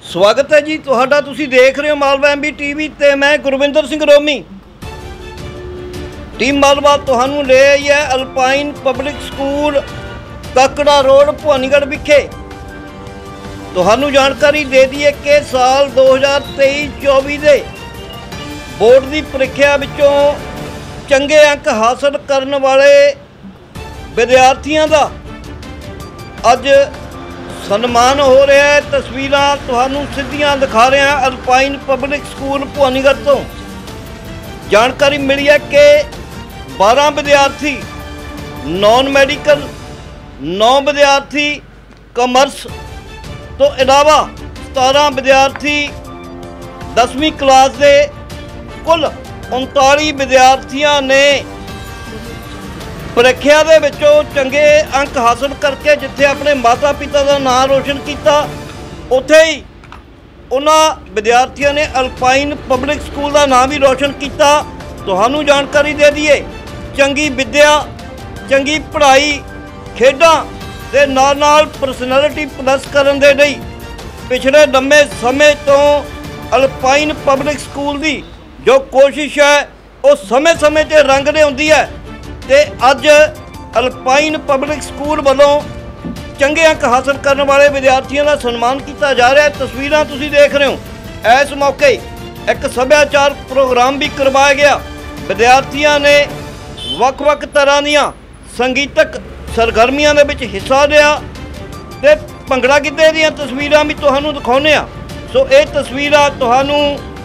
स्वागत है जी तुहाडा। तुसीं देख रहे हो मालवा MB TV ते मैं गुरविंदर सिंह रोमी। टीम मालवा तुहानूं ले आई है Alpine public school Kakra road Bhawanigarh विखे। तुहानूं जानकारी दे दईए कि साल 2023-24 दे बोर्ड की प्रीख्या विचों चंगे अंक हासिल करने वाले विद्यार्थियों का अज सन्मान हो रहा है। तस्वीरां तुहानूं सीधियां दिखा रहे हैं अल्पाइन पब्लिक स्कूल भवानीगढ़ तो। जानकारी मिली है कि 12 विद्यार्थी नॉन मैडिकल, 9 विद्यार्थी कॉमर्स तो इलावा 17 विद्यार्थी 10वीं क्लास के कुल 39 विद्यार्थियों ने ਪ੍ਰੀਖਿਆ ਦੇ ਵਿੱਚੋਂ ਚੰਗੇ अंक हासिल करके जिथे अपने माता पिता का नाम रोशन किया, उत्थे ही उन्होंने विद्यार्थियों ने अल्पाइन पब्लिक स्कूल का नाम भी रोशन किया। तुहानूं जानकारी दे दईए चंगी विद्या, चंगी पढ़ाई, खेडां दे नाल परसनैलिटी प्लस करन दे लई पिछले लंबे समय तो अल्पाइन पब्लिक स्कूल की जो कोशिश है वो समय समय ते रंग लिआउंदी है ते अज अल्पाइन पब्लिक स्कूल वालों चंगे अंक हासिल करने वाले विद्यार्थियों का सन्मान किया जा रहा है। तस्वीरां तुसीं देख रहे हो। इस मौके एक सभ्याचार प्रोग्राम भी करवाया गया। विद्यार्थियों ने वख-वख तरह दीआं संगीतक सरगर्मियां दे विच हिस्सा लिया ते भंगड़ा गिद्धे दीआं तस्वीरां भी तुहानूं दिखाउने आ। सो ये तस्वीरां तुहानूं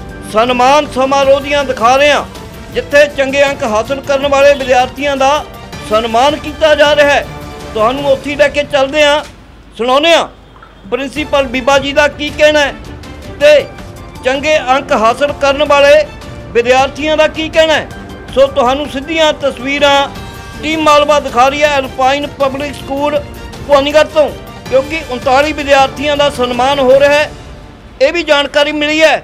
सन्मान समारोह दीआं दिखा रहे हैं जिथे चंगे अंक हासिल करने वाले विद्यार्थियों का सन्मान किया जा रहा है। तुहानूं उत्थे लैके चलते हैं, सुनाने प्रिंसीपल बीबा जी का की कहना है ते चंगे अंक हासिल करने वाले विद्यार्थियों का की कहना है। सो तुहानूं सीधियां तस्वीरां टीम मालवा दिखा रही है अल्पाइन पब्लिक स्कूल भवानीगढ़ तो, क्योंकि 39 विद्यार्थियों का सन्मान हो रहा है। ये भी जानकारी मिली है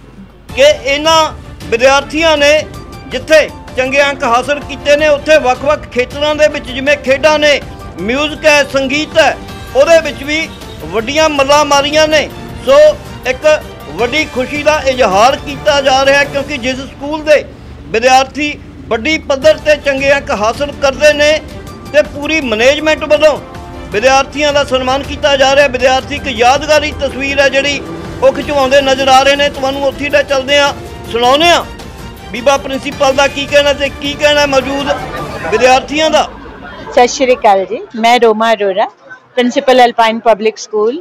कि इन्हां विद्यार्थियों ने जिथे चंगे अंक हासिल किए ने उत्थे वख-वख खेतरां दे विच जिवें खेडां ने, म्यूजिक है, संगीत है, उहदे विच भी वड्डियां मल्लां मारियां ने। सो एक वड्डी खुशी का इजहार किया जा रहा है क्योंकि जिस स्कूल के विद्यार्थी वड्डी पद्धर ते चंगे अंक हासिल करते हैं तो पूरी मैनेजमेंट वालों विद्यार्थियों का सन्मान किया जा रहा है। विद्यार्थी एक यादगारी तस्वीर है जिहड़ी वो खिचवाउंदे नज़र आ रहे हैं। तुहानूं उत्थे ले चलदे आ, सुणाउने आ बीबा प्रिंसीपल का की कहना ते की कहना मौजूद विद्यार्थियों का। सत श्री अकाल जी, मैं Roma Arora, principal Alpine public school.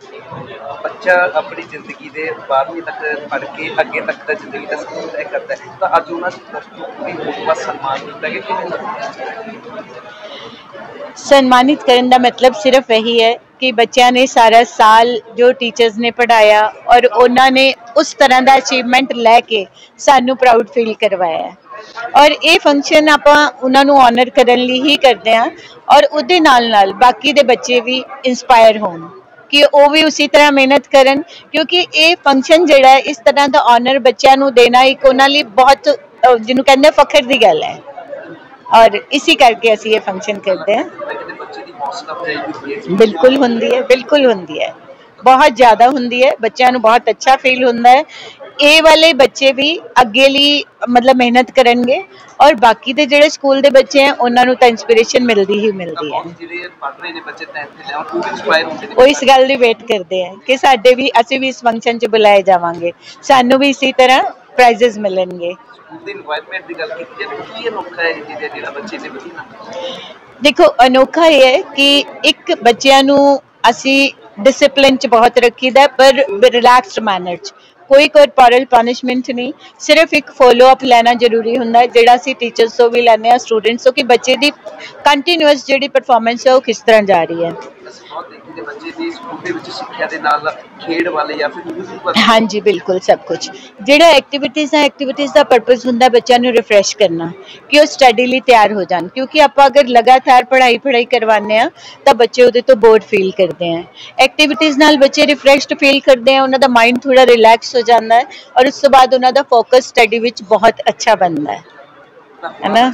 बच्चा अपनी जिंदगी के 12वीं तक पढ़ के अगे तक का जिंदगी का सफर तय करता है तो अज उन्होंने सम्मान सम्मानित करने का मतलब सिर्फ यही है कि बच्चों ने सारा साल जो टीचर्स ने पढ़ाया और उन्होंने उस तरह का अचीवमेंट लैके सानू प्राउड फील करवाया है। और ये फंक्शन आप उन्होंने ऑनर करने लिए ही करते हैं और उहदे नाल बाकी दे बच्चे भी इंस्पायर होण कि वो भी उसी तरह मेहनत करन, क्योंकि ये फंक्शन जिहड़ा है इस तरह का ऑनर बच्चों को देना एक उन्हां लई बहुत जिन्हों कहते फखर की गल है और इसी करके असीं ये फंक्शन करते हैं। बिल्कुल हुंदी है, बिल्कुल हुंदी है, बहुत ज़्यादा हुंदी है। बच्चों को बहुत अच्छा फील होता है। ये वाले बच्चे भी अगे ली मतलब मेहनत करेंगे और बाकी दे जिहड़े स्कूल दे बच्चे हैं उन्होंने तो इंस्पिरेशन मिलती ही मिलती है। वो इस गल की वेट करते हैं कि साडे भी असीं भी इस फंक्शन च बुलाए जावांगे, सानू भी इसी तरह प्राइजेस मिलेंगे। देखो अनोखा ये है कि एक बच्चों नू असी डिसिप्लिन च बहुत रखीदा है पर रिलैक्सड मैनर च, कोई कॉर्पोरल पनिशमेंट नहीं, सिर्फ एक फॉलो अप लेना जरूरी होंदा है जिहड़ा असी टीचर्स तो भी लैने आ स्टूडेंट्स तो कि बच्चे दी कंटीन्यूअस जिहड़ी परफॉर्मेंस है वो किस तरह जा रही है। हाँ जी बिल्कुल, सब कुछ जिहड़ा एक्टिविटीज़ है एक्टिविटीज़ का पर्पज होंदा बच्चों को रिफ्रैश करना कि वो स्टडी लिए तैयार हो जाए, क्योंकि आप अगर लगातार पढ़ाई करवाने तो बच्चे उहदे तो बोर्ड फील करते हैं। एक्टिविटीज़ नाल बच्चे रिफ्रैश्ड फील करते हैं, उन्होंने माइंड थोड़ा रिलैक्स हो जाता है और उस तो बाद उन्होंने फोकस स्टडी विच बहुत अच्छा बनता है ना।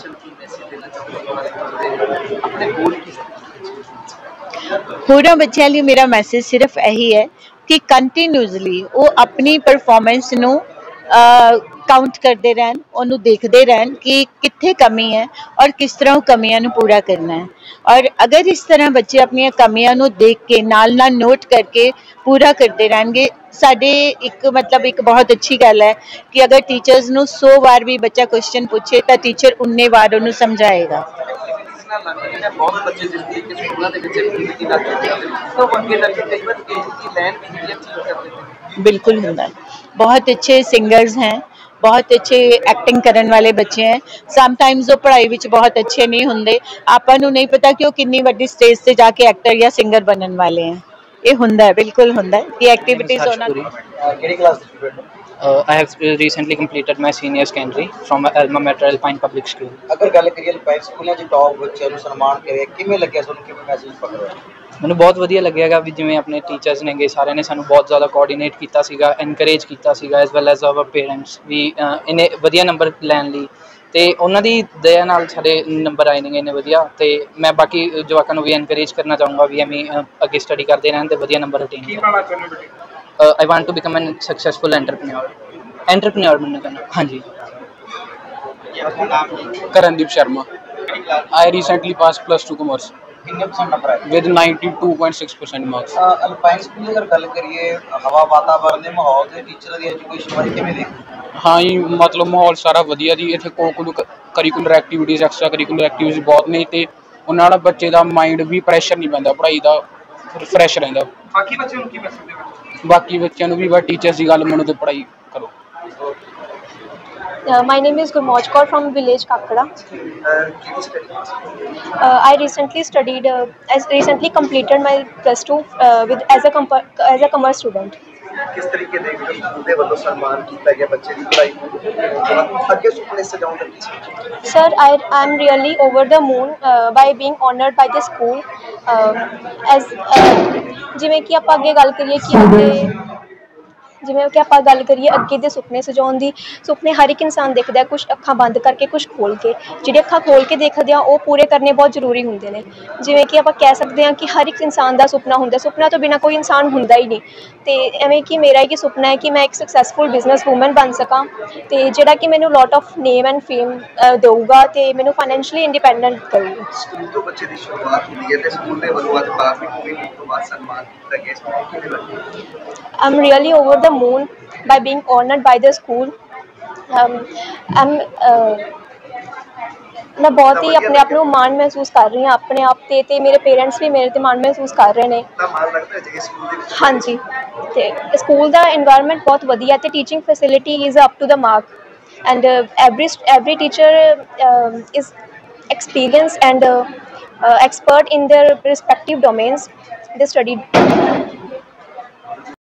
होरां बच्चों लिए मेरा मैसेज सिर्फ यही है कि ਕੰਟੀਨਿਊਸਲੀ ਉਹ ਆਪਣੀ ਪਰਫਾਰਮੈਂਸ ਨੂੰ ਕਾਊਂਟ ਕਰਦੇ ਰਹਿਣ, ਉਹਨੂੰ ਦੇਖਦੇ ਰਹਿਣ ਕਿ ਕਿੱਥੇ ਕਮੀ ਹੈ ਔਰ ਕਿਸ ਤਰ੍ਹਾਂ ਉਹ ਕਮੀਆਂ ਨੂੰ ਪੂਰਾ ਕਰਨਾ ਹੈ। ਔਰ ਅਗਰ ਇਸ ਤਰ੍ਹਾਂ ਬੱਚੇ ਆਪਣੀਆਂ ਕਮੀਆਂ ਨੂੰ ਦੇਖ ਕੇ ਨਾਲ ਨਾਲ ਨੋਟ ਕਰਕੇ ਪੂਰਾ ਕਰਦੇ ਰਹਿਣਗੇ, ਸਾਡੇ ਇੱਕ ਮਤਲਬ ਇੱਕ ਬਹੁਤ ਅੱਛੀ ਗੱਲ ਹੈ ਕਿ ਅਗਰ ਟੀਚਰਸ ਨੂੰ 100 ਵਾਰ ਵੀ ਬੱਚਾ ਕੁਐਸਚਨ ਪੁੱਛੇ ਤਾਂ ਟੀਚਰ ਉਨੇ ਵਾਰ ਉਹਨੂੰ ਸਮਝਾਏਗਾ। ਬਹੁਤ ਬੱਚੇ ਜਿਸ ਤਰੀਕੇ ਸਕੂਲਾਂ ਦੇ ਵਿੱਚ ਐਕਟੀਵਿਟੀ ਕਰਦੇ ਨੇ ਤਾਂ ਉਹ ਅੱਗੇ ਲੱਗ ਕੇ ਕਈ ਵਾਰ ਸਟੇਜ ਦੀ ਲਾਈਨ ਵੀ ਜਿਹੜੀ ਅਚੀਵ ਕਰਦੇ ਨੇ। बिल्कुल ਹੁੰਦਾ, बहुत अच्छे सिंगर्स हैं, बहुत अच्छे एक्टिंग करने वाले बच्चे हैं। समटाइम्स वो पढ़ाई ਵਿੱਚ बहुत अच्छे नहीं ਹੁੰਦੇ, ਆਪਾਂ ਨੂੰ ਨਹੀਂ ਪਤਾ ਕਿ ਉਹ ਕਿੰਨੀ ਵੱਡੀ ਸਟੇਜ ਤੇ ਜਾ ਕੇ ਐਕਟਰ ਜਾਂ ਸਿੰਗਰ ਬਣਨ ਵਾਲੇ हैं। ਇਹ ਹੁੰਦਾ ਹੈ, ਬਿਲਕੁਲ ਹੁੰਦਾ ਹੈ ਕਿ ਐਕਟੀਵਿਟੀਜ਼ ਉਹਨਾਂ ਦੀ। ਕਿਹੜੀ ਕਲਾਸ ਦੇ ਸਟੂਡੈਂਟ ਹੋ? I have recently completed my senior secondary from Alma Mater Alpine Public School. ਅਗਰ ਗੱਲ ਕਰੀਏ ਅਲਪਾਈਨ ਸਕੂਲਾਂ 'ਚ ਟੌਪ ਬੱਚਿਆਂ ਨੂੰ ਸਨਮਾਨ ਕਰਿਆ, ਕਿਵੇਂ ਲੱਗਿਆ ਤੁਹਾਨੂੰ, ਕਿਵੇਂ ਮਹਿਸੂਸ ਕਰ ਰਹੇ ਹੋ? ਮੈਨੂੰ ਬਹੁਤ ਵਧੀਆ ਲੱਗਿਆਗਾ ਵੀ ਜਿਵੇਂ ਆਪਣੇ ਟੀਚਰਸ ਨੇਗੇ ਸਾਰਿਆਂ ਨੇ ਸਾਨੂੰ ਬਹੁਤ ਜ਼ਿਆਦਾ ਕੋਆਰਡੀਨੇਟ ਕੀਤਾ ਸੀਗਾ, ਐਨਕਰੇਜ ਕੀਤਾ ਸੀਗਾ, as well as our parents ਵੀ ਇਹਨੇ ਵਧੀਆ ਨੰਬਰ ਲੈਣ ਲਈ, ਅਤੇ ਉਹਨਾਂ ਦੀ ਦਇਆ ਨਾਲ ਸਾਡੇ ਨੰਬਰ ਆਏ ਨੇਗੇ ਇੰਨੇ ਵਧੀਆ। ਅਤੇ ਮੈਂ ਬਾਕੀ ਜਵਾਕਾਂ ਨੂੰ ਵੀ ਐਨਕਰੇਜ ਕਰਨਾ ਚਾਹੂੰਗਾ ਵੀ ਐਵੇਂ ਅੱਗੇ ਸਟੱਡੀ ਕਰਦੇ ਰਹਿਣ ਅਤੇ ਵਧੀਆ ਨੰਬਰ ਅਟੇਨ ਕਰਨ। I want to become a successful entrepreneur ਬਣਨਾ ਚਾਹੁੰਦਾ। ਹਾਂਜੀ। Karandeep Sharma. I recently passed +2 commerce ਕਿੰਨੇ % ਨੰਬਰ ਆਏ? with 92.6% marks. ਅਲਪਾਈਨ ਸਕੂਲ ਦੀ ਅਗਰ ਗੱਲ ਕਰੀਏ ਹਵਾ ਵਾਤਾਵਰਨ ਦੇ ਮਾਹੌਲ ਦੇ ਟੀਚਰਾਂ ਦੀ ਐਜੂਕੇਸ਼ਨ ਬਾਰੇ ਕਿਵੇਂ ਦੇਖਦੇ? ਹਾਂ ਜੀ, ਮਤਲਬ ਮਾਹੌਲ ਸਾਰਾ ਵਧੀਆ ਜੀ। ਇੱਥੇ curricular activities, extra curricular activities ਬਹੁਤ ਨੇ, ਅਤੇ ਉਹਨਾਂ ਨਾਲ ਬੱਚੇ ਦਾ ਮਾਈਂਡ ਵੀ ਪ੍ਰੈਸ਼ਰ ਨਹੀਂ ਪੈਂਦਾ, ਪੜ੍ਹਾਈ ਦਾ ਫਰੈਸ਼ ਰਹਿੰਦਾ। ਬਾਕੀ ਬੱਚਿਆਂ ਨੂੰ ਕੀ ਮੈਸੇਜ ਦੇਣਾ? ਬਾਕੀ ਬੱਚਿਆਂ ਨੂੰ ਵੀ ਬਸ ਟੀਚਰਸ ਦੀ ਗੱਲ ਮੰਨੋ ਅਤੇ ਪੜ੍ਹਾਈ ਕਰੋ। My name is Gurmoj Kaur from village Kakada. I recently completed my +2 with as a commerce student. ਕਿਸ ਤਰੀਕੇ ਦੇ ਸਕੂਲ ਦੇ ਵੱਲੋਂ ਸਨਮਾਨ ਕੀਤਾ ਗਿਆ ਬੱਚੇ ਦੀ ਪੜ੍ਹਾਈ ਨੂੰ ਅੱਗੇ ਸੁਪਨੇ ਸਜਾਉਣ ਦਾ ਕੀ ਸੋਚਿਆ? Sir, I'm really over the moon by being honored by the school. As ਜਿਵੇਂ ਕਿ ਆਪਾਂ ਅੱਗੇ ਗੱਲ ਕਰੀਏ ਅੱਗੇ ਦੇ ਸੁਪਨੇ ਸਜਾਉਣ ਦੀ। ਸੁਪਨੇ ਹਰ ਇੱਕ ਇਨਸਾਨ ਦੇਖਦਾ ਹੈ, ਕੁਛ ਅੱਖਾਂ ਬੰਦ ਕਰਕੇ, ਕੁਛ ਖੋਲ੍ਹ ਕੇ। ਜਿਹੜੇ ਅੱਖਾਂ ਖੋਲ੍ਹ ਕੇ ਦੇਖਦੇ ਆ ਉਹ ਪੂਰੇ ਕਰਨੇ ਬਹੁਤ ਜ਼ਰੂਰੀ ਹੁੰਦੇ ਨੇ। ਜਿਵੇਂ ਕਿ ਆਪਾਂ ਕਹਿ ਸਕਦੇ ਹਾਂ ਕਿ ਹਰ ਇੱਕ ਇਨਸਾਨ ਦਾ ਸੁਪਨਾ ਹੁੰਦਾ, ਸੁਪਨਾ ਤੋਂ ਬਿਨਾਂ ਕੋਈ ਇਨਸਾਨ ਹੁੰਦਾ ਹੀ ਨਹੀਂ। ਅਤੇ ਐਵੇਂ ਕਿ ਮੇਰਾ ਇੱਕ ਸੁਪਨਾ ਹੈ ਕਿ ਮੈਂ ਇੱਕ ਸਕਸੈਸਫੁਲ ਬਿਜ਼ਨਸ ਵੂਮਨ ਬਣ ਸਕਾਂ, ਅਤੇ ਜਿਹੜਾ ਕਿ ਮੈਨੂੰ lot of name and fame ਦੇਊਗਾ ਅਤੇ ਮੈਨੂੰ ਫਾਈਨੈਂਸ਼ੀਅਲੀ ਇੰਡੀਪੈਂਡੈਂਟ ਕਰੂਗਾ। ਸਕੂਲ ਤੋਂ ਬੱਚੇ ਦੀ ਸ਼ੁਰੂਆਤ ਹੁੰਦੀ ਹੈ ਅਤੇ ਸਕੂਲ ਦੇ ਵੱਲੋਂ ਅੱਜ ਬਾਰਵੀਂ ਪੂਰੀ ਹੋਣ ਤੋਂ ਬਾਅਦ ਸਨਮਾਨ ਕੀਤਾ ਗਿਆ, ਇਸ ਨੂੰ ਕਿਵੇਂ ਲੱਗਦਾ? I'm really over the moon by being honored by the school. ਮੈਂ ਬਹੁਤ ਹੀ ਆਪਣੇ ਆਪ ਨੂੰ ਮਾਣ ਮਹਿਸੂਸ ਕਰ ਰਹੀ ਹਾਂ ਆਪਣੇ ਆਪ 'ਤੇ, ਅਤੇ ਮੇਰੇ ਪੇਰੈਂਟਸ ਵੀ ਮੇਰੇ 'ਤੇ ਮਾਣ ਮਹਿਸੂਸ ਕਰ ਰਹੇ ਨੇ। ਤਾਂ ਮਾਣ ਲੱਗਦਾ ਜੇ ਸਕੂਲ ਦੇ ਵਿੱਚ? ਹਾਂਜੀ, ਅਤੇ ਸਕੂਲ ਦਾ ਇਨਵਾਇਰਨਮੈਂਟ ਬਹੁਤ ਵਧੀਆ ਅਤੇ teaching facility is up to the mark, and every teacher is experienced and expert in their respective domains they studied.